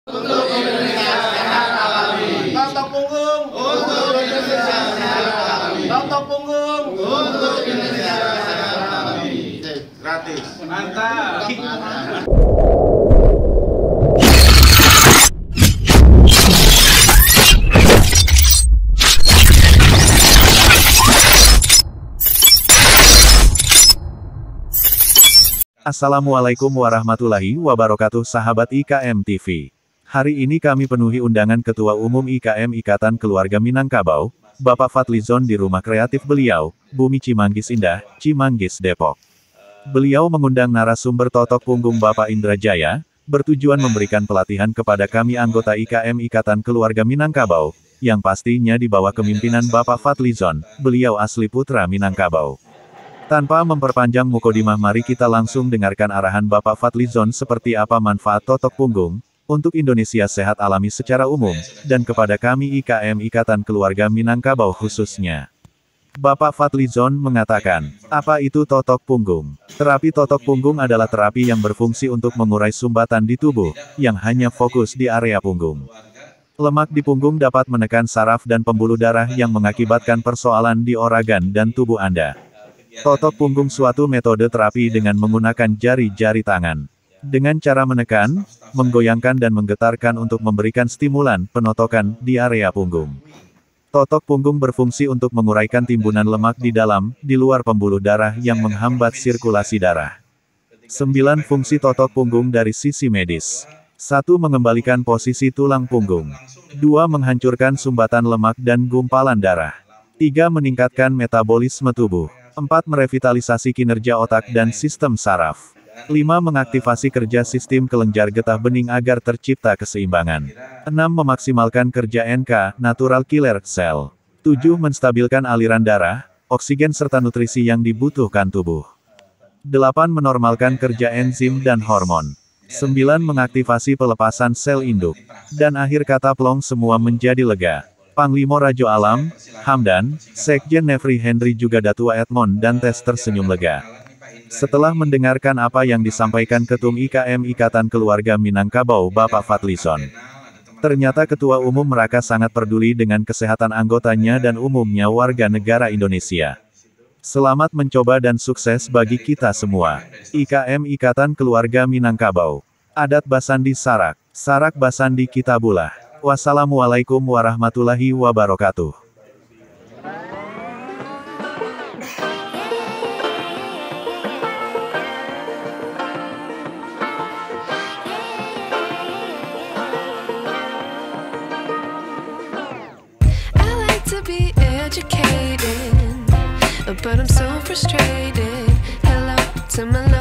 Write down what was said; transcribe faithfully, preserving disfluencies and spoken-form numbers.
Untuk Indonesia sehat alami. Tontok punggung. Untuk Indonesia sehat alami. Tontok punggung. Untuk Indonesia sehat alami. Gratis. Mantap. Assalamualaikum warahmatullahi wabarakatuh sahabat I K M T V. Hari ini kami penuhi undangan Ketua Umum I K M Ikatan Keluarga Minangkabau, Bapak Fadlizon di rumah kreatif beliau, Bumi Cimanggis Indah, Cimanggis Depok. Beliau mengundang narasumber Totok Punggung Bapak Indra Jaya, bertujuan memberikan pelatihan kepada kami anggota I K M Ikatan Keluarga Minangkabau, yang pastinya di bawah kepemimpinan Bapak Fadlizon, beliau asli putra Minangkabau. Tanpa memperpanjang mukodimah, mari kita langsung dengarkan arahan Bapak Fadlizon seperti apa manfaat Totok Punggung untuk Indonesia sehat alami secara umum, dan kepada kami I K M Ikatan Keluarga Minangkabau khususnya. Bapak Fadlizon mengatakan, apa itu Totok Punggung? Terapi Totok Punggung adalah terapi yang berfungsi untuk mengurai sumbatan di tubuh, yang hanya fokus di area punggung. Lemak di punggung dapat menekan saraf dan pembuluh darah yang mengakibatkan persoalan di organ dan tubuh Anda. Totok punggung suatu metode terapi dengan menggunakan jari-jari tangan. Dengan cara menekan, menggoyangkan dan menggetarkan untuk memberikan stimulan penotokan di area punggung. Totok punggung berfungsi untuk menguraikan timbunan lemak di dalam, di luar pembuluh darah yang menghambat sirkulasi darah. sembilan Fungsi totok punggung dari sisi medis. satu Mengembalikan posisi tulang punggung. dua Menghancurkan sumbatan lemak dan gumpalan darah. tiga Meningkatkan metabolisme tubuh. empat Merevitalisasi kinerja otak dan sistem saraf. lima Mengaktifasi kerja sistem kelenjar getah bening agar tercipta keseimbangan. enam Memaksimalkan kerja N K, natural killer cell. tujuh Menstabilkan aliran darah, oksigen serta nutrisi yang dibutuhkan tubuh. delapan Menormalkan kerja enzim dan hormon. sembilan Mengaktifasi pelepasan sel induk. Dan akhir kata plong semua menjadi lega. Panglima Rajo Alam, Hamdan, Sekjen Nefri Henry juga Datua Edmond dan Tes tersenyum lega. Setelah mendengarkan apa yang disampaikan Ketum I K M Ikatan Keluarga Minangkabau Bapak Fadlizon. Ternyata Ketua Umum mereka sangat peduli dengan kesehatan anggotanya dan umumnya warga negara Indonesia. Selamat mencoba dan sukses bagi kita semua. I K M Ikatan Keluarga Minangkabau. Adat Basandi Sarak, Sarak Basandi Kitabulah. Wassalamualaikum warahmatullahi wabarakatuh. I like to be educated, but I'm so frustrated. Hello to my love.